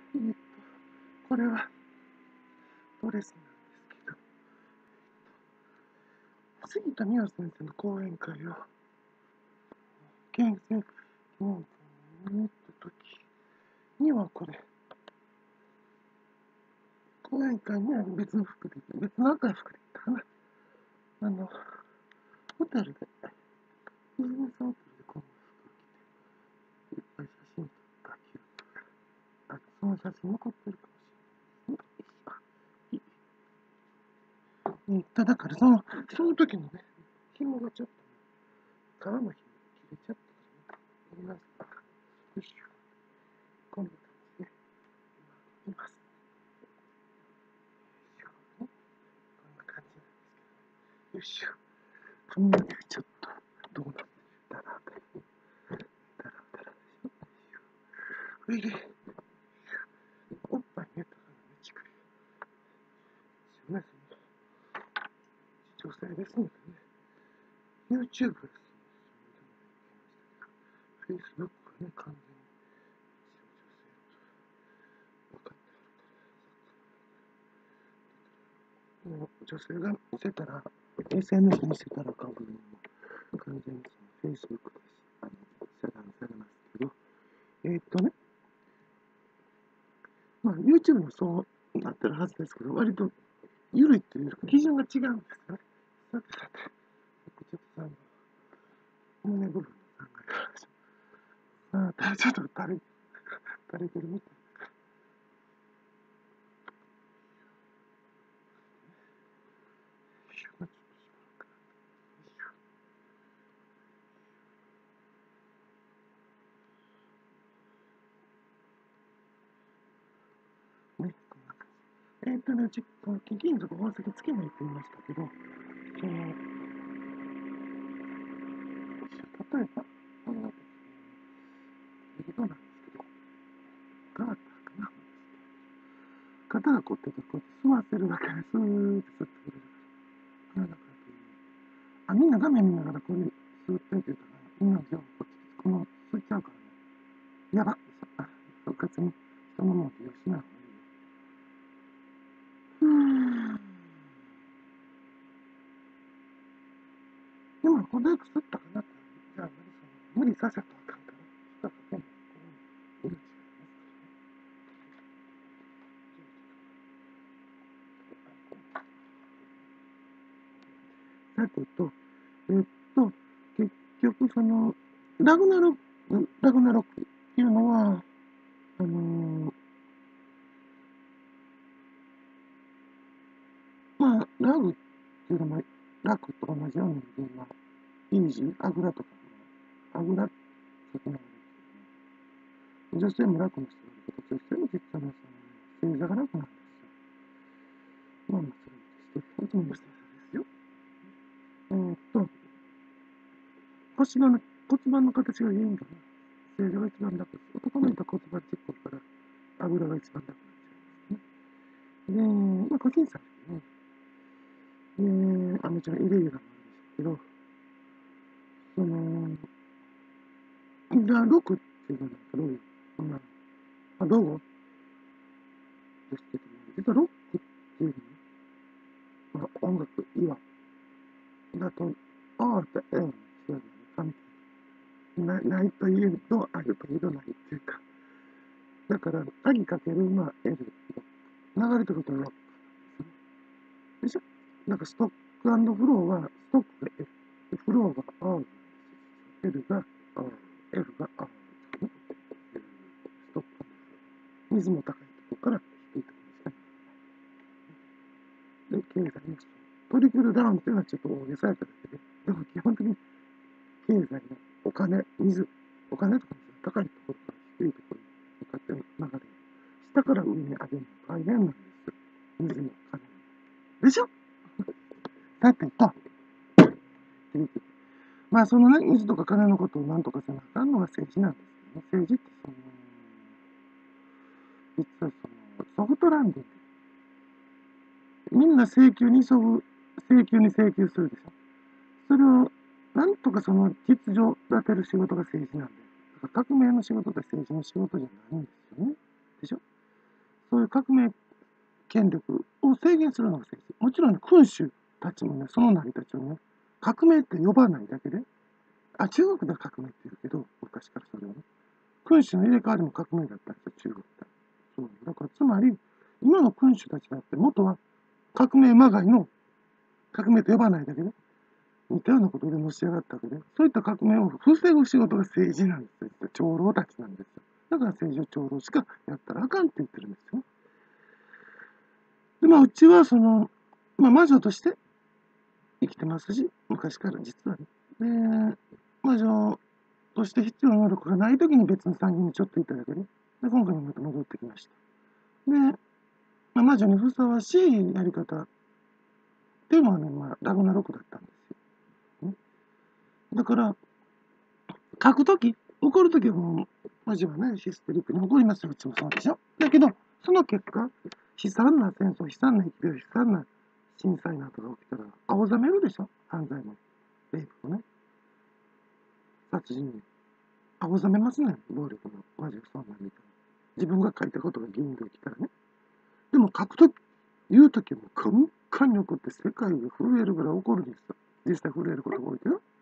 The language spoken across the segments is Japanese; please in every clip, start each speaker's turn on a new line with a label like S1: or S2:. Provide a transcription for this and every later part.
S1: これはドレスなんですけど、杉田美代先生の講演会を、県政記念館に行った時にはこれ、講演会には別の服で、別の赤い服で行ったかな。ホテルで、ビジネスホテルでこの服を着て、いっぱい写真撮った記憶が、その写真残ってるかもしれない。だからその時のね、紐がちょっと、革の紐切れちゃったからね、いますか。よいしょ。こんな感じで、今、います。こんな感じなんですけど、よいしょ。髪の毛ちょっと、どうなってるだらだら。だらだらでしょ。それで、おっぱい寝たからね、ちくり。ね、女性ですのでね、YouTube です。Facebook がね、完全に分かってあるから、女性が見せたら、SNS 見せたら株も完全にその Facebook で遮断されますけど、まあ YouTube もそうなってるはずですけど、割と緩いっていう基準が違うんですよね。さて、ちょっと胸部分の考え方。ちょっと垂れてるみたい。ね、こんな感じ。貴金属宝石つけないって言いましたけど、例えば、こんなことなんですけど、ガーターかな。肩が凝ってて、こうやって吸わせるだけでスーッと吸ってくれるから。みんな画面見ながらこれ吸ってって言ったら、みんなじゃあこっち、この吸っちゃうからね。やばっ。部活に人のものとよしな。でも、程よく吸ったかなって。じゃあ、無理させたらあかんから、吸ったかけん。命がさてと、結局ラグナロクっていうのは、まあ、ラグっていうのも、ラクと同じように言うのは、イージー、あぐらとか、あぐらって言うの女性も楽にしてる形をしても、実はね、正座が楽なんですよ。まあまあ、それとして、も正座ですよ。骨盤の形がいいんだね。正座が一番楽です。男の人は骨盤ちっこいから、あぐらが一番楽になっちゃいますね。で、まあ、個人差ですね。もちろんイレギュラーもあるんですけど、ロクっていうのはどういう、ロゴですけども、実はロックっていうのは、音楽、岩だと、R と L の違いがね、ないと言えると、あると言えないっていうか、だから、アギかける、まあ、L、流れてることはロックでしょ。なんかストック&フローは、ストックが L、フローが R、L が R、F が R、ストック&フロー。水も高いところから低いところですね。で、経済のトリクルダウンっていうのはちょっと大げさやっただけで、でも基本的に経済のお金、お金とか高いところから低いところに向かって流れる。下から上に上げるの大変なんですよ。水も金も。でしょ。だってと、まあそのね、水とか金のことを何とかせなあかんのが政治なんですけどね。政治って実はソフトランディング。みんな請求に請求するでしょ。それを、なんとかその秩序を立てる仕事が政治なんで。だから革命の仕事って政治の仕事じゃないんですよね。でしょ。 そういう革命権力を制限するのが政治。もちろんね、君主たちもね、その成り立ちをね、革命って呼ばないだけで、中国では革命って言うけど、昔からそれをね、君主の入れ替わりも革命だったんですよ、中国って。そう。だから、つまり、今の君主たちだって、元は革命まがいの革命と呼ばないだけで、似たようなことでのし上がったわけで、そういった革命を防ぐ仕事が政治なんですよ。長老たちなんですよ。だから政治を長老しかやったらあかんって言ってるんですよ。で、うちは魔女として生きてますし、昔から実はね。で、魔女として必要な能力がないときに別の産業にちょっといただけで、今回もまた戻ってきました。で、魔女にふさわしいやり方っていうのはね、ラグナロクだったんですよ。ね、だから、書くとき、怒るときはもう、魔女はね、ヒステリックに怒りますよ、いつもそうでしょ。だけど、その結果、悲惨な戦争、悲惨な疫病、悲惨な震災などが起きたら、青ざめるでしょ、犯罪も、レイプもね、殺人も。青ざめますね、暴力の魔女そうなみたいな。自分が書いたことが原因で起きたらね。でも書くとき、言うときも、カンカンに怒って世界が震えるぐらい怒るんですよ。実際震えることが多いけど。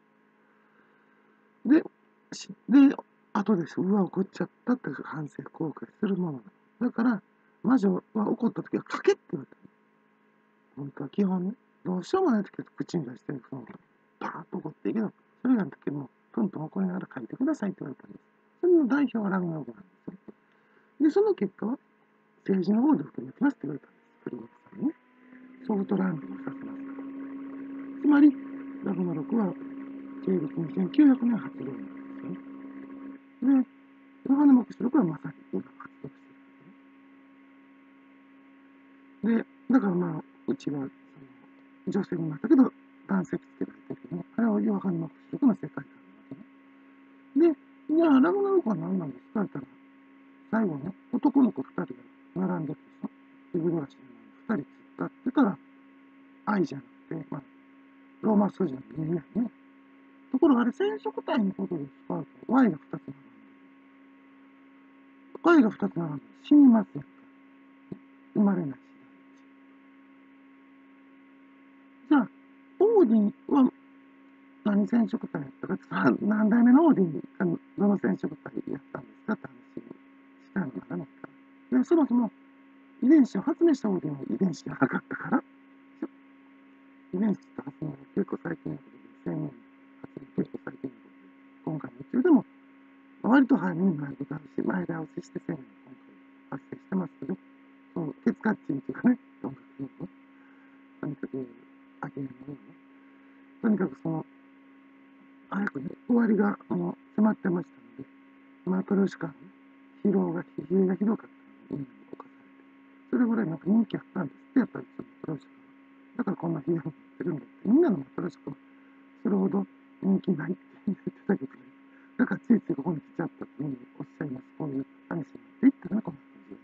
S1: で、後です。うわ、怒っちゃったって反省、後悔するものだ。だから、魔女は怒ったときは書けって言われた。本当は基本ね、どうしようもないときは口に出して、パーッと怒っていいけど、それがのときも、プンプン怒りながら書いてくださいって言われたんです。それの代表はラグナロクなんですよ。で、その結果は、政治の方で含めてますって言われたんです。クリニックさんにね。ソフトランディングさせます。つまり、ラグナロクは、西暦2900年発動なんですよね。で、ヨハネ黙示録はまさに今発動してるんですね。で、だからうちは、女性になったけど、男性つけられてるけど、あれはヨハネ黙示録の世界観なわけね。で、じゃあ、ラグナロクは何なんですかって言ったら、最後ね、男の子2人が並んでてさ、イブ暮らしの2人突っ立ってたら、愛じゃなくて、ローマ数字の2やね。ところがあれ、染色体のことで使うと、Y が2つ並んでる。Y が2つ並んで死にますやんか。生まれないし。じゃあ、オーディンは何染色体やったかってさ、何代目のオーディンがどの染色体やったんですかって話にしかならないから。で、そもそも遺伝子を発明したオーディンは遺伝子がなかったから、遺伝子って発明は結構最近のことで、1000年発明結構最近のことで、今回の宇宙でも割と早めになることあるし、前倒しして1000年今回発生してますけど、そう、ケツカッチンというかね、音楽のとにかく、秋のようにね、とにかく早くね、終わりが迫ってましたので、トルシカの疲弊がひどかったので、みんなに侵されて、それぐらいなんか人気あったんですって、やっぱりそのトルシカは。だからこんな批判になってるんだって、みんなのトルシカはそれほど人気ないって言ってたけどね、だからついついここに来ちゃったってみんなおっしゃいます。こういう話になっていったらね、この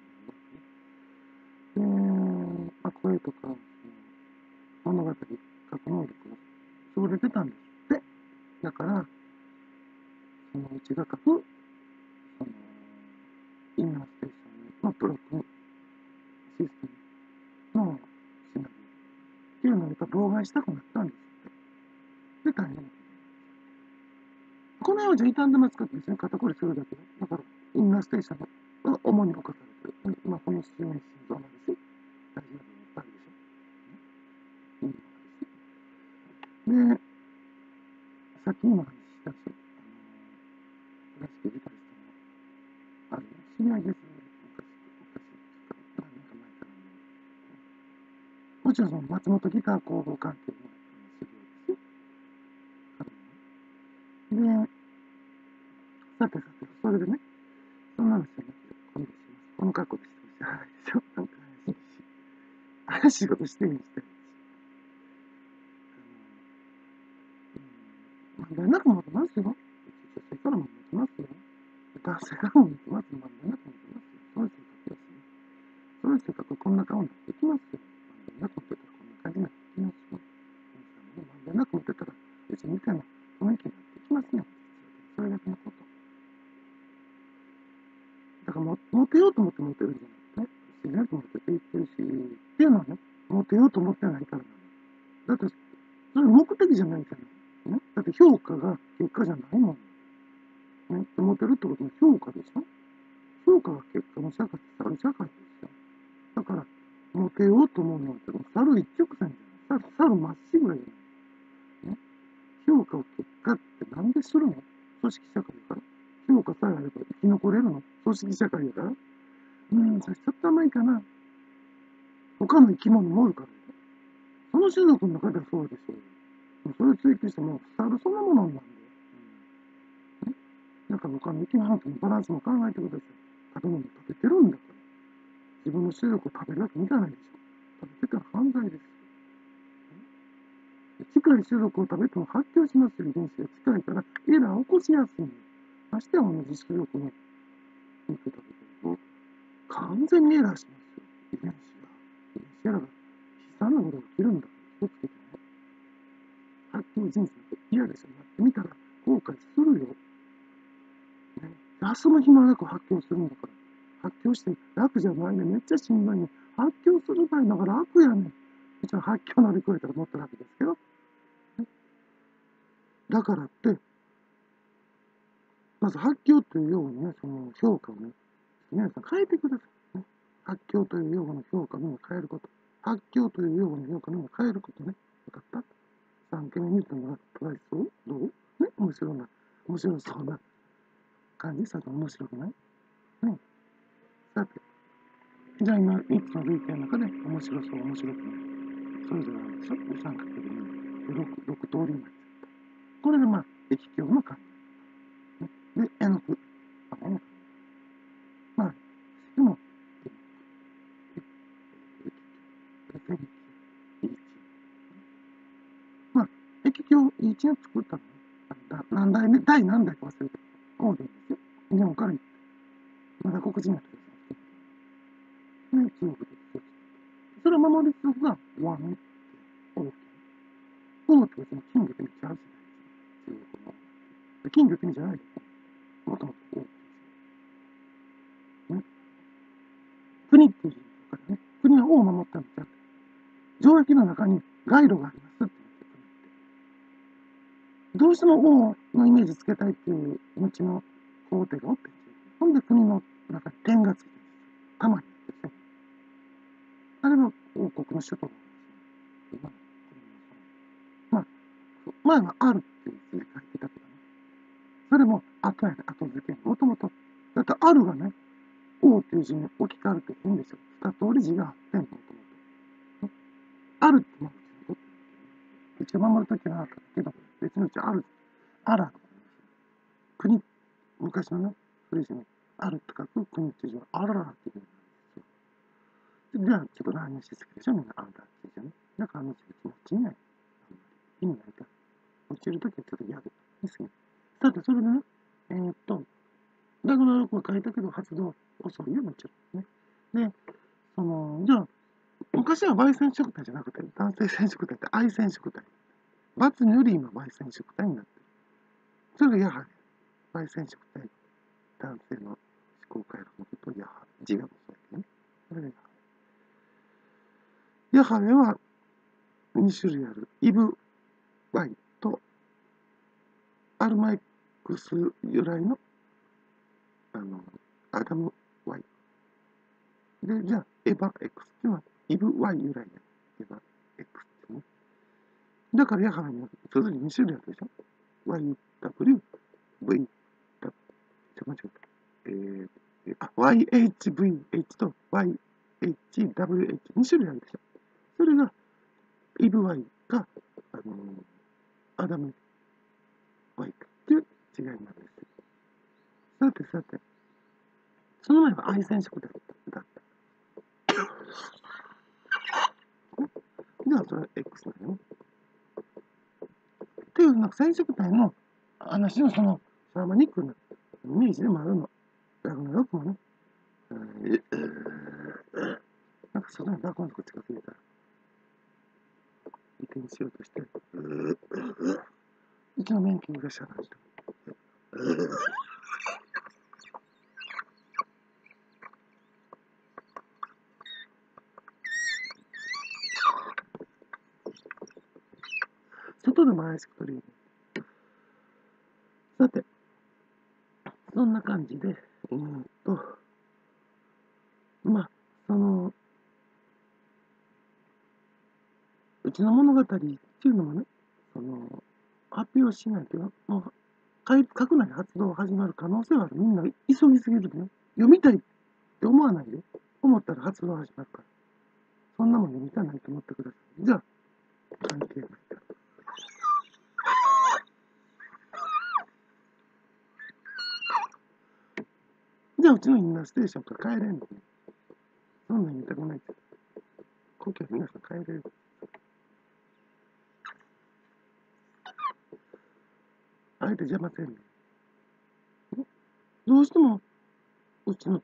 S1: 感じで。声とか、物語、書く能力が優れてたんですって。だから、うちが書く、インナーステーションのプロットシステムのシナリオっていうのを妨害したくなったんですって。で、大変。この世はじゃ傷んでますかってですね、肩こりするだけで。だから、インナーステーションが主に侵されてる。この周年心臓もあるし、大事な部分いっぱいあるでしょ。いいのもあるし。で、さっき今話したし、クラシックギタリストの、知り合いですね。何年か前からもちろんその松本ギター工房関係の知り合いですよ。で、さて、それでね、そんなのしてね、今度します。この格好でしてるし、はいでしょ。なんか怪しいことしてるにしてるし。問題なく持てますよ。女性からも持てますよ。男性からも持てます。問題なく持てますよ。そういう性格ですね。そういう性格、こんな顔になってきますよ。問題なく持ってたらこんな感じになってきますよ。問題なく持ってたら、別にみたいな雰囲気になってきますよ。それだけのこと。だから持てようと思って持てるんじゃなくて、 自然とモテていってるし、っていうのはね、モテようと思ってないからなの。だって、それ目的じゃないから。ね、だって評価が結果じゃないもん。ね、モテるってことも評価でしょ。評価が結果の社会って猿社会ですよ。だから、モテようと思うのは、猿一直線じゃない。猿まっしぐらいじゃない。ね、評価を結果ってなんでするの？組織社会だから。評価さえあれば生き残れるの？組織社会だから。それちょっと甘いかな。他の生き物もおるからね。その種族の中ではそうでしょう。それを追求しても、猿そのものなんで。だから他の生き物とのバランスも考えてください。食べ物食べてるんだから。自分の種族を食べるわけにいかないでしょ。食べてたら犯罪です。近い種族を食べても発狂しますよ。遺伝子が近いからエラーを起こしやすい。ましては同じ種族の肉食べてると完全にエラーしますよ。遺伝子が。遺伝子エラーが悲惨なことが起きるんだから気をつけてね。発狂人生って嫌でしょ。やってみたら後悔するよ。ね、休む暇なく発狂するんだから。発狂して楽じゃないね。めっちゃしんどいね。発狂する場合だから楽やねん。もちろん発狂乗り越えたらもっと楽ですけど。ね、だからって、まず発狂という用語のね、その評価をね、皆さん変えてください。ね、発狂という用語の評価にも変えること。発狂という用語の評価にも変えることね。分かった？ 3 件目ニュートンがトライそうどうね、面白そうな感じ。さて面白くないね。さて、じゃあ今3つの類型の中で面白そう、面白くない。それぞれあるでしょ。3×2 で6通りになっちゃった。これがまあ、液境の感じ。で、絵の具。まあ、でも、まあ、液境1を作ったの何代目、第何代か忘れて、オーデンですよ。日本からまだ黒人の人ですね。中国でそれを守りつつがワン、オーケー。オーって別に金魚ってめっちゃあるじゃないですか。中国の。金魚って意味じゃないですよ。もともとオーケーです。国っていう字からね、国は王を守ったんじゃなくて、城壁の中に街路がありますって言ってどうしても王のイメージつけたいっていう後の皇帝がおって、ほんで国の中に点がついてるんですよ。たまにですね。あれは王国の首都なんですよ。まあ、前はあるっていう字で書いてたけどね。それも後やね、後付け。もともと、だってあるがね、王っていう字に置き換わるって変ですよ。二通り字があってん、もともと。あるってまあ一応守るときはなかったけど、別のうちある、あら、国、昔のね、古い字にあるって書く国っていう字はあららっていうじゃあ、ちょっと乱入しすぎでしょ、みんなあんたって言うね。だから、別に落ちない。意味ないから。落ちるときはちょっと嫌ですね。さて、それでね、ダグナロクは書いたけど、発動遅いよ、もちろんね。で、じゃあ、昔は焙煎色体じゃなくて、男性染色体って愛染色体。罰により今、焙煎色体になってる。それがやはり、焙煎色体、男性の思考回路のことをやはり、自我もそうやけどね。それがヤハウェは2種類ある。イブ・ワイとアルマイクス由来のアダム・ワイ。で、じゃあ、エヴァ X っていうのはイブ・ワイ由来のエヴァ X っていうね。だからヤハウェにはそれぞれ2種類あるでしょ。YW、V、間違えた。YHVH と YHWH、2種類あるでしょ。それがイブ・ワイか、アダム・ワイかっていう違いなんです。さてさて、その前は愛染色体だった。じゃあ、それは X なのね。っていう、なんか染色体の話のその、シャーマニックなイメージでもあるの。ラグナロクもね。なんかそのラグナロク近づいたら、移転しようとして、うちの免許がしゃらないと。 とでも怪しく取り入れる。さて、そんな感じで、まあ、うちの物語っていうのもね、発表しないけど、もう、核内発動始まる可能性はある。みんな急ぎすぎるでね。読みたいって思わないで。思ったら発動始まるから。そんなもん読みたないと思ってください。じゃあ、関係ないから。じゃあ、うちのインナーステーションから帰れんのね。そんなん言いたくないって。故郷皆さん帰れる。あえて邪魔せんねん。どうしても、うちの、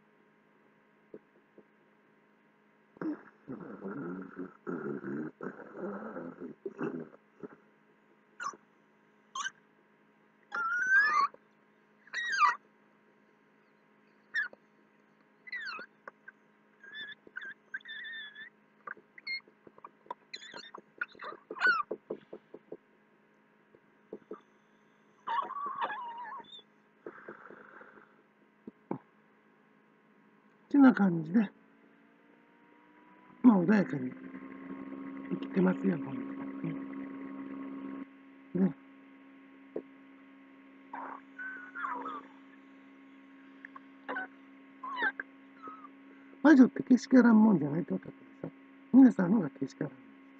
S1: てな感じで、まあ、穏やかに生きてますよ、本当に。ね。魔女ってけしからんもんじゃないと分かってるさ。皆さんのがけしからん。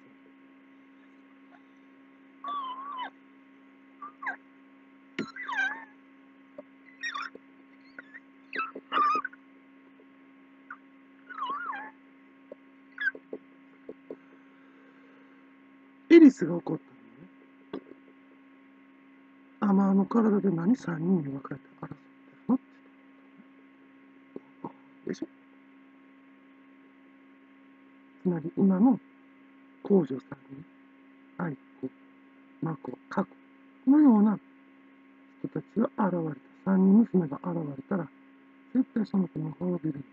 S1: エリスが怒ったのね。あの体で何3人に分かれて争ってるのでしょ。つまり今の皇女さんに愛子、眞子、佳子のような人たちが現れた。3人娘が現れたら、絶対その子が滅びる。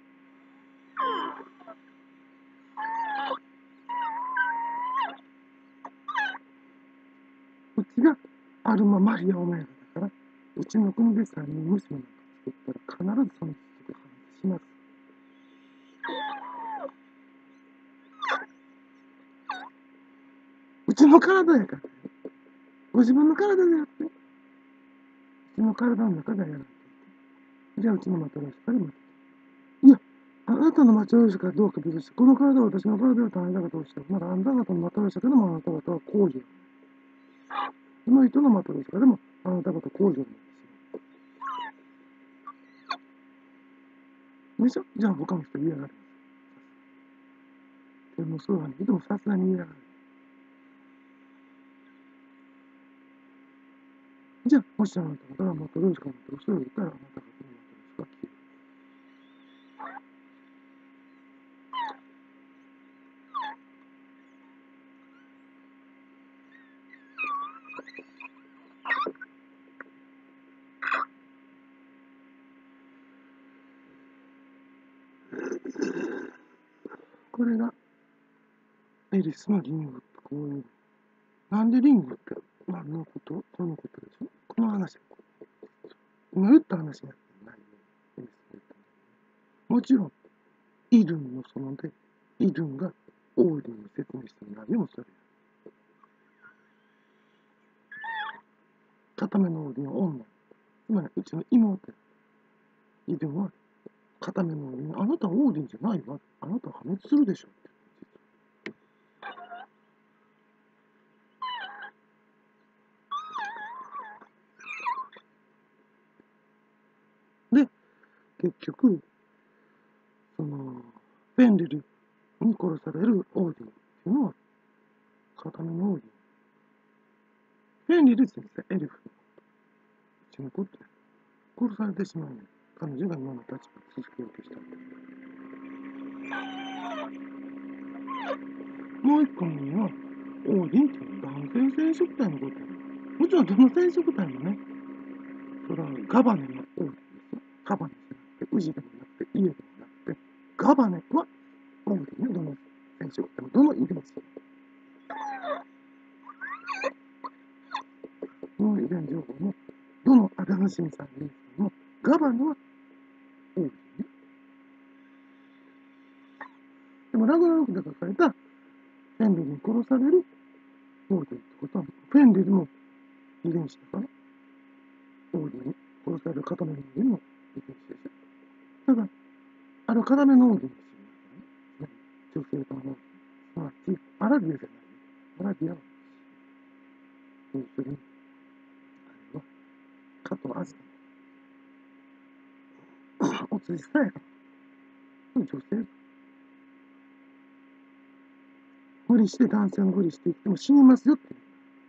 S1: うちがアルマ・マリア・オメガだから、うちの国で3人娘なんか作ったら必ずその人が反します。うちの体やから、ご自分の体でやって、うちの体の中でやらないと。じゃあうちのマトロシカで待って。いや、あなたのマトロシカはどうか別として、この体は私の体だとあなたがどうしたら、まだあなた方のマトロシカでもあなた方は公女。その人のマトロシカでもあなた方公女なんですよ。でしょ。じゃあ他の人嫌がる。でもそうなんだけどもさすがに嫌がる。じゃあ、もしあなた方がマトロシカの年を言ったら、あなた方のマトロシカは消える。これがエリスのリングってこういう。なんでリングって何のことそのことでしょ。この話。今言った話やってないよ。エリスが言ったの。もちろん、イルンの園で、イルンがオーディンに説明したの何もそれ。固めのオーディンは女。つまり、うちの妹。イルンは固めのオーディン。あなたはオーディンじゃないわ。あなたは破滅するでしょ。で、結局、フェンリルに殺されるオーディンっていうのは、固めのオーディン。フェンリル先生、エルフのうちのことで殺されてしまうね。彼女が今の立場を続けようとした。もう一個のには、オーディンっていうのは男性染色体のことや。もちろんどの染色体もね、それはガバネのオーディンですよ。ガバネじゃなくて、ウジでもなくて、イエでもなくて、ガバネはオーディンね、どの染色体も、どの遺伝子も。 楽しみさんですけども、ガバナは王子ね。でもラグナロクで書かれたフェンリルに殺される王子ってことは、フェンリルも遺伝子だから、王子に殺される片目の人間の遺伝子でしょ。ただ、あの片目の王子のシーンだからね、女性版の王子、すなわち、アラビアじゃないよ。アラビアは、要するに、あれは、加藤アジタおつじさやかな女性、無理して男性のふりしていっても死にますよっていう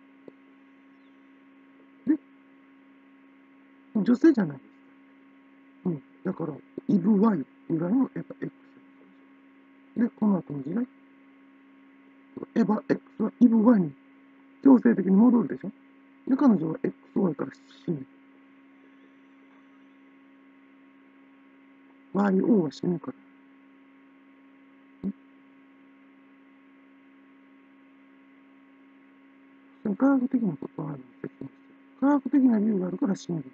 S1: 。で、女性じゃないですか。うん。だから、イブ Y 由来のエヴァ X。で、この後の時代、エヴァ X はイブ Y に強制的に戻るでしょ。で、彼女は XY から死ぬ。YO は死ぬから。科学的なことは説明してる。科学的な理由があるから死んでるんです。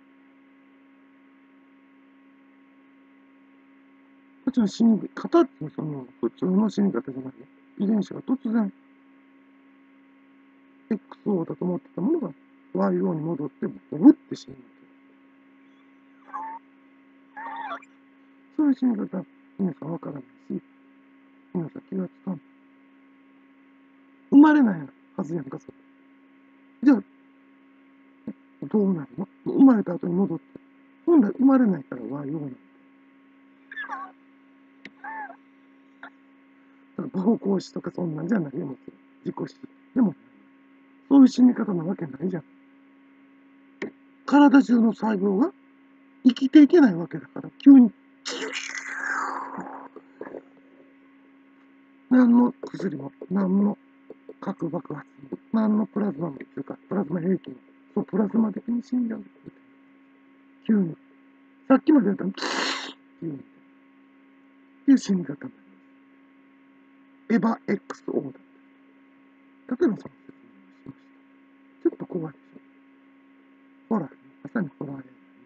S1: もちろん死に方ってその普通の死に方じゃないよ。遺伝子が突然 XO だと思ってたものが YO に戻ってボブって死ぬわけ。そういう死に方、皆さんわからないし、皆さん気がつかん。生まれないはずやんか、それ。じゃあ、どうなるの？生まれた後に戻って。本来生まれないから YO なんだ。暴行死とかそんなんじゃないよ、もちろん。自己死。でも、そういう死に方なわけないじゃん。体中の細胞が生きていけないわけだから、急に、何の薬も、何の核爆発も、何のプラズマも、というか、プラズマ兵器も、そう、プラズマ的に死んじゃう。急に。さっきまでやったの、急に。っていう死に方になります。エヴァ XO だった。例えばその説明をしました。ちょっと怖いでしょ。ホラーね。まさにホラー映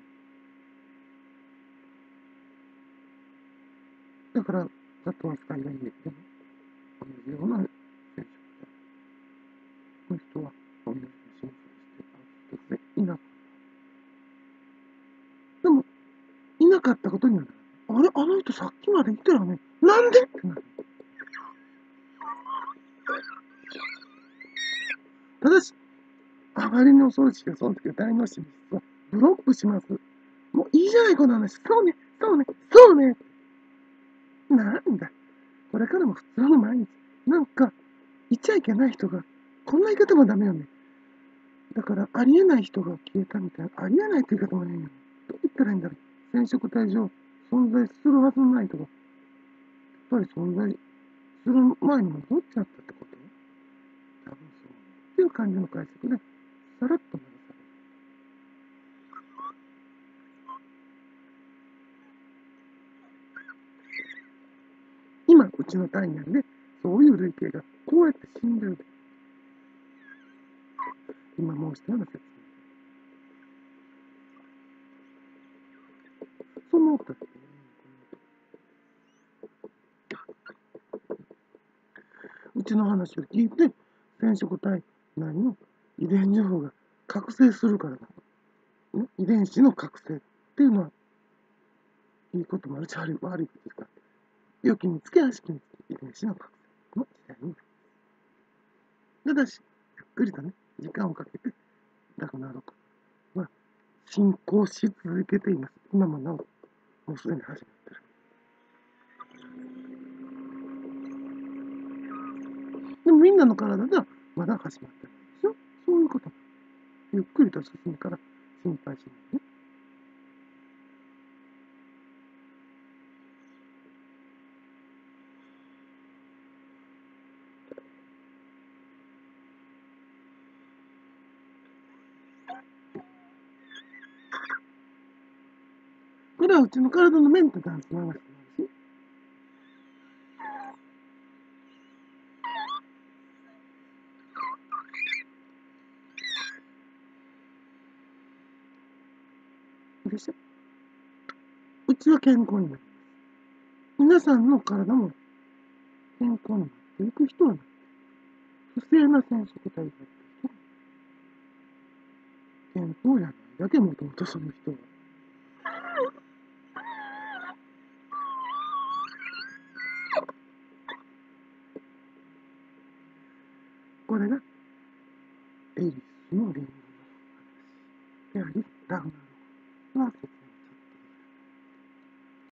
S1: 画。だから、ざっと扱いがいいでも、同じような選手の人は、同じ進化して、突然いなかった。でも、いなかったことにはなる。あれあの人さっきまでいたよね。なんでってなる。ただし、あまりに恐ろしいが、その時は大脳神実はブロックします。もういいじゃない、この話。そうね、そうね、そうね。なんだ。これからも普通の毎日。なんか、いちゃいけない人が、こんな言い方もダメよね。だから、ありえない人が消えたみたいな。ありえないって言い方もねえよ。どう言ったらいいんだろう。染色体上、存在するはずのない人が、やっぱり存在する前に戻っちゃったってこと多分そう。っていう感じの解釈で、さらっと流される。今、うちの体内で、そういう類型がこうやって死んでる。今申したような説明。そう思った時に、うちの話を聞いて、染色体内の遺伝情報が覚醒するからだ。遺伝子の覚醒っていうのは、いいこともあるし、悪いことですか。良きにつけ、悪しきにつけ、遺伝子の覚醒の時代に。ただし、ゆっくりとね、時間をかけて、ラグナロクは進行し続けています。今もなお、もうすでに始まってる。でもみんなの体ではまだ始まってないでしょ。そういうこと。ゆっくりと進むから心配しないね。これはうちの体のメンテナンスの話なんですよ。 でしょ。うちは健康になります。皆さんの体も健康になっていく人はなっていく。不正な染色体があった人は健康やないだけ、もともとその人は。これがエリスのリンゴの話であり、ラグナロクの説